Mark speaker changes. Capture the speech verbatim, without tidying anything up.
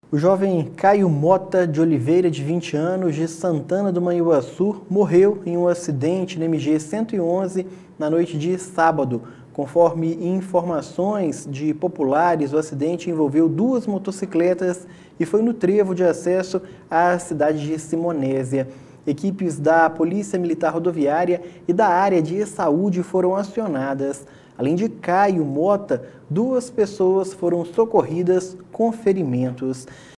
Speaker 1: O jovem Caio Mota de Oliveira, de vinte anos, de Santana do Manhuaçu, morreu em um acidente na M G cento e onze na noite de sábado. Conforme informações de populares, o acidente envolveu duas motocicletas e foi no trevo de acesso à cidade de Simonésia. Equipes da Polícia Militar Rodoviária e da área de saúde foram acionadas. Além de Caio Mota, duas pessoas foram socorridas com ferimentos.